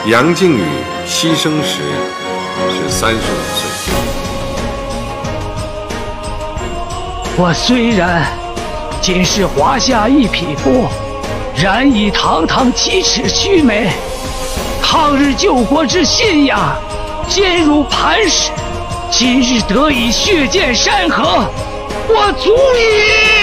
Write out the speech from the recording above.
杨靖宇牺牲时是35岁。 我虽然仅是华夏一匹夫，然以堂堂7尺须眉，抗日救国之信仰坚如磐石。今日得以血溅山河，我足矣。